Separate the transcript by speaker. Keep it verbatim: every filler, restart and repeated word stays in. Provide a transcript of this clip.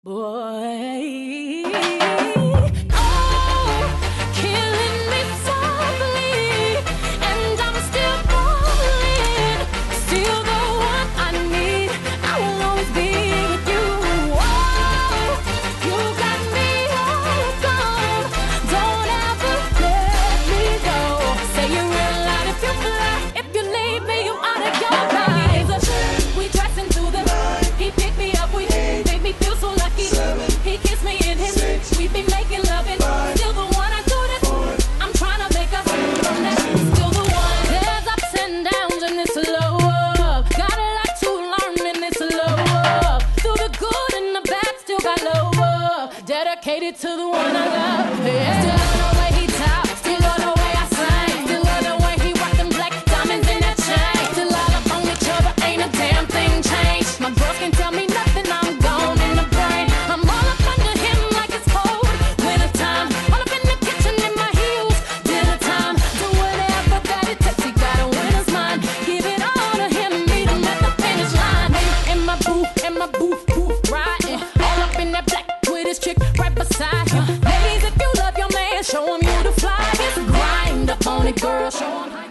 Speaker 1: Boy, oh, killing me softly, and I'm still falling, still the one I need. I will always be with you. Oh, you got me hooked. Don't ever let me go. Say you're real loud if you fly. If you leave me, you out of your mind. We dressing through the night. He picked me up. We made me feel so lucky. Seven, he kissed me in his six, we be making loving. Five, still the one I do this. Four, I'm trying to make us from that. Still the one. There's ups and downs in this love. Got a lot to learn in this love. Through the good and the bad, still got love. Dedicated to the one I love. Yeah. Still love the way he talks. Still love the way I sing. Still love the way he rock them black diamonds in that chain. Still all up on each other, ain't a damn thing changed. My girls can tell me nothing. I'm gone in the brain. I'm all up under him like it's cold winter time. All up in the kitchen in my heels, dinner time. Do whatever that it takes. He got a winner's mind. Give it all to him, meet him at the finish line. In my booth, in my booth, booth riding. All up in that black with his chick right beside him. Ladies, if you love your man, show him you the flyest. Grind up on it, girl. Show him how.